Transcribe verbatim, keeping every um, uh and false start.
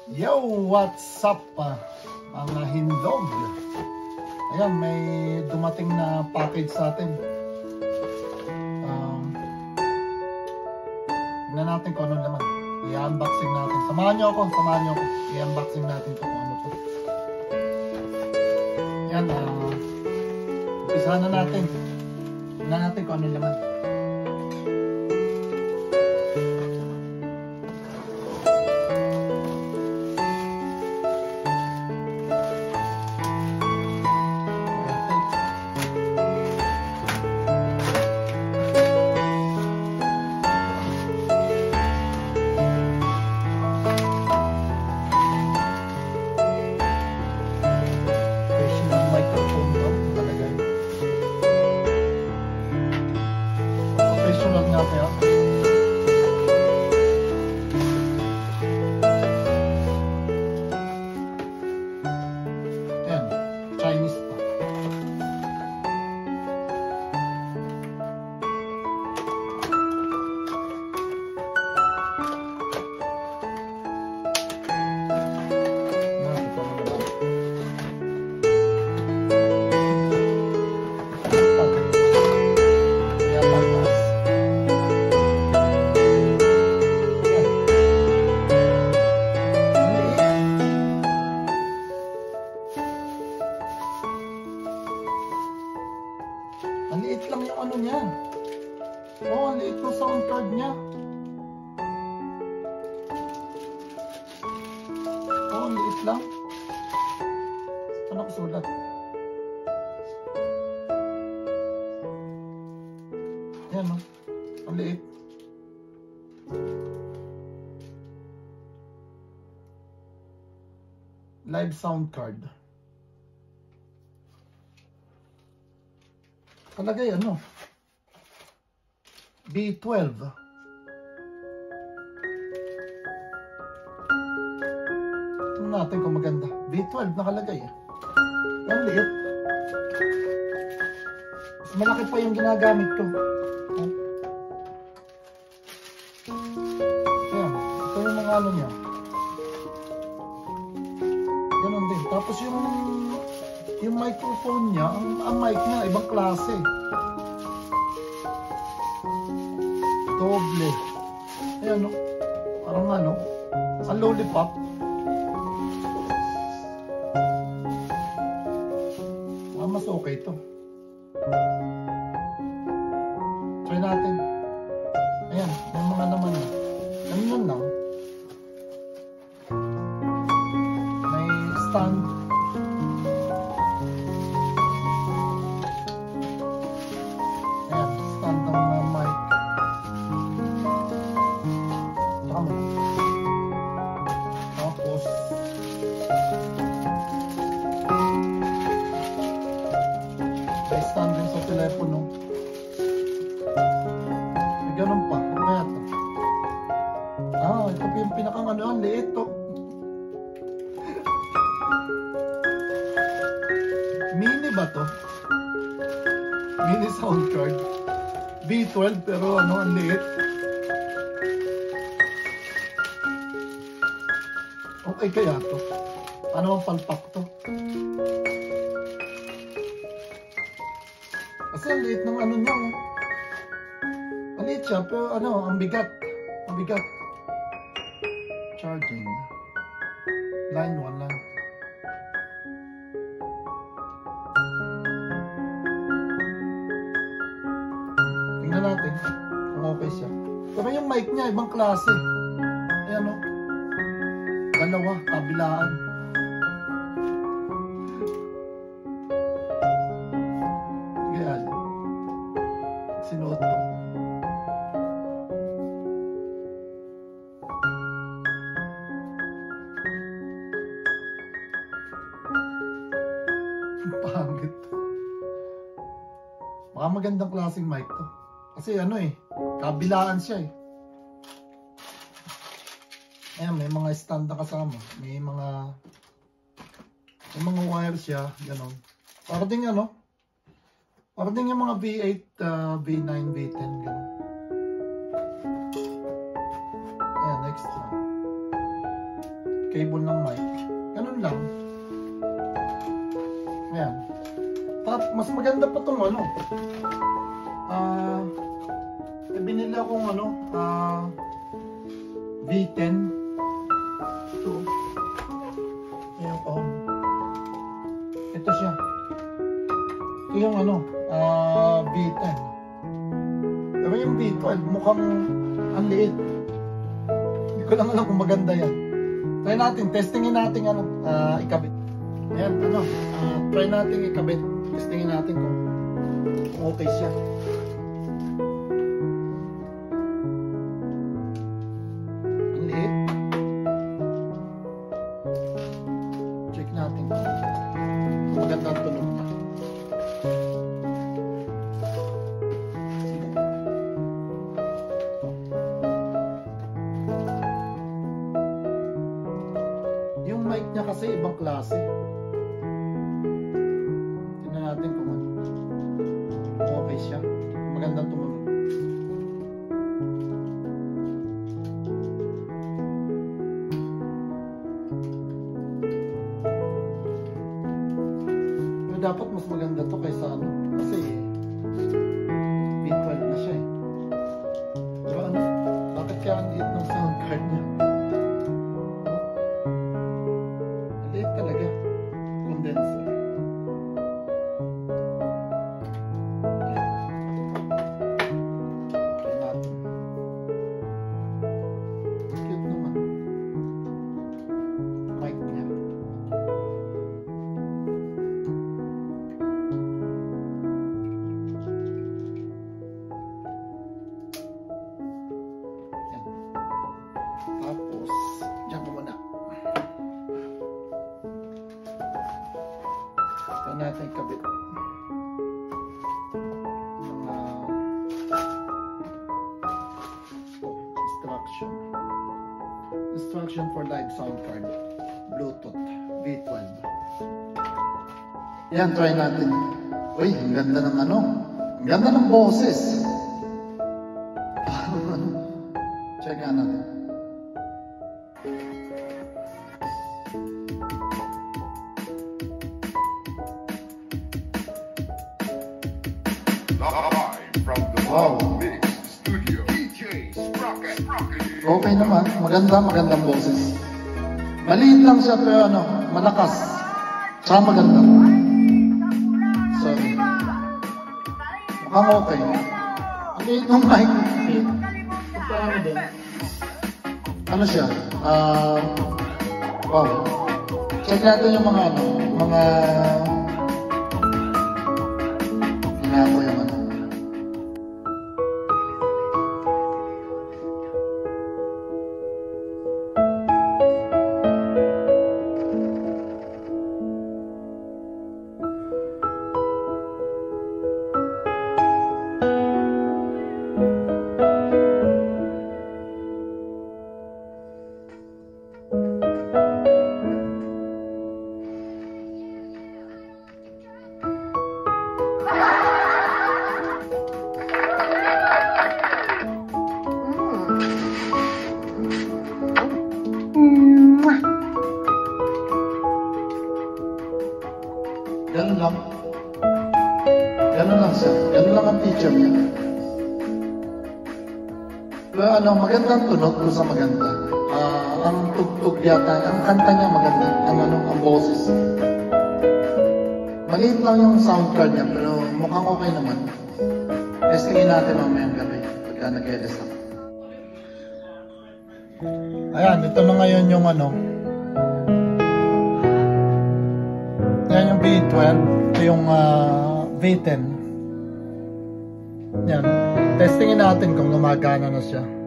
Yo, what's up uh, mga hindog? Ayan, may dumating na package sa atin. Um, tignan natin kung ano naman. I-unboxing natin. Samahan nyo ako, samahan nyo ako. I-unboxing natin ito kung ano to. Ayan, uh, umpisahan na natin. Tignan natin kung ano naman. Ang liit lang yung ano niya. Oh, ang liit ng sound card niya. Oh, ang liit lang. Ano ko sulat? Ayan o. Oh. Ang liit. Live sound card. Kalagay ano? B twelve. Tingnan natin kung maganda. B twelve nakalagay eh. Ang liit. Mas malaki pa yung ginagamit ko. Oh. Ayan. Ito yung mga ano niya. Ganon din. Tapos yung yung microphone niya, ang, ang mic niya, ibang klase. Doble. Ayan o. Parang ano, ang lollipop. Ah, mas okay ito. Try natin. Ayan, yung mga naman. Ganyan lang. May stand. Telepono. May ganun pa. Ano kaya ito? Ah, ito pa yung pinakang ano. Ang liit to. Mini ba to? Mini sound card. B twelve pero ano, ang liit. Okay kaya to? Ano ang palpak to? Kasi ang liit ng ano niya, oh. Ang liit siya, pero ano, ang bigat. Ang bigat. Charging. Line one lang. Tingnan natin kung okay siya. Pero yung mic niya, ibang klase. Ayan, oh. Dalawa, kabilaan. Sinuot to. Pangit. Baka magandang klaseng mic to. Kasi ano eh, kabilaan siya eh. Ayan, may mga stand na kasama. May mga may mga wires siya, gano'n. Para din ano, para din yung mga V eight, uh, V nine, V ten, gano'n. Ayan, next one. cable ng mic. Ganun lang. Ayan. Tapos, mas maganda pa itong ano. Ah, uh, binili akong ano, ah, uh, V ten. Ito. Ayan pa. Ito siya. Ito yung ano, ah, uh, V ten. Pero yung V twelve, mukhang ang liit. Hindi ko lang alam kung maganda yan. Try natin, testingin natin ano, uh, ikabit. Ayan, ano, uh, try natin ikabit. Testingin natin kung okay siya. Ang liit. Check natin kung maganda ang tunog niya. Yung mic niya kasi ibang klase. Tingnan natin kung ano. Okay siya. Magandang tumunog. Pero dapat mas maganda to kaysa ano. Kasi V twelve na siya eh. Pero ano? Bakit kaya ang liit ng sound card niya? Liit talaga. Condenser. Try natin. Cute naman. Mic niya. Yan. Tapos, dyan mo muna. Ito natin kabit. Mga instruction. Instruction for live sound card. Bluetooth V twelve. Yan, try natin. Uy, ang ganda ng ano. Ang ganda ng boses. Parang ano. Check nga natin. Live from the Wow. Wow Mix Studio, D J Sprocket. Okay naman. Maganda, magandang boses. Maliit lang siya pero ano, malakas. Tsaka maganda. Sorry. Mukhang okay. Ang liit ng mic. Ano din? Ano siya? Ah, wow. Check natin yung mga ano, mga ginagawa yung ano. Ganun lang. Ganun lang siya. Ganun lang ang feature niya. Pero ano, magandang tunog kung sa maganda. Ah, ang tugtog yata, ang kanta niya maganda. Ang ano, ang boses. Maliit lang yung sound card niya, pero mukhang okay naman. Testingin natin mamayang gabi pagka nag-edit ako. Ayan, ito na ngayon yung ano. Yan yung V twelve. Ito yung uh, V ten. Yan. Testingin natin kung gumagana na siya.